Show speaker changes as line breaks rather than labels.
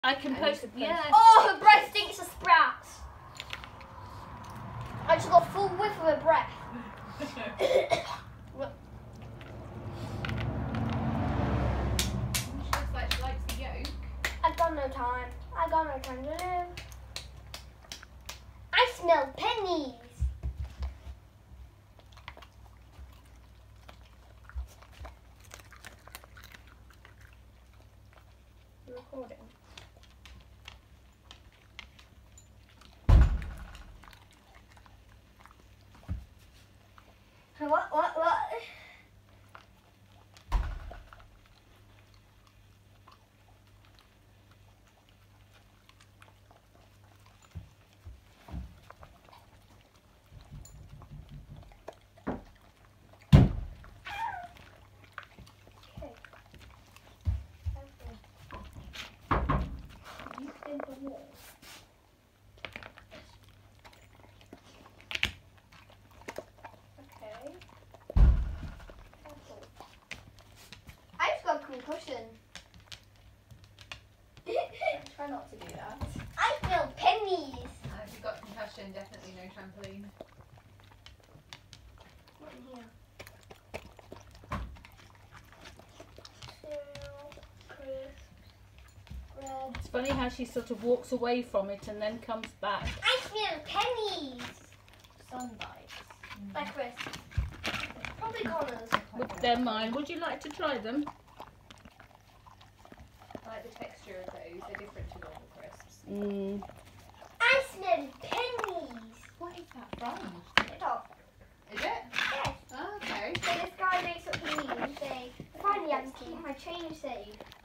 I can post. Yeah.
Oh, her breath stinks of sprats. I just got a full whiff of her breath.
She looks like she likes the yolk.
I've got no time. I got no time to live. I smell pennies.
You're recording.
What? I just got a concussion.
Try not to do that.
I smell pennies.
If you've got concussion, definitely no trampoline.
What in here? Red.
It's funny how she sort of walks away from it and then comes back.
I smell pennies.
Sunbites.
Like crisps. Probably Connor's.
They're mine. Would you like to try them?
I like the texture of those. They're different to normal crisps.
I smell pennies.
What is that from?
TikTok.
Is it?
Yes.
Oh, okay.
So this guy makes up the memes. They finally I can keep my change saved.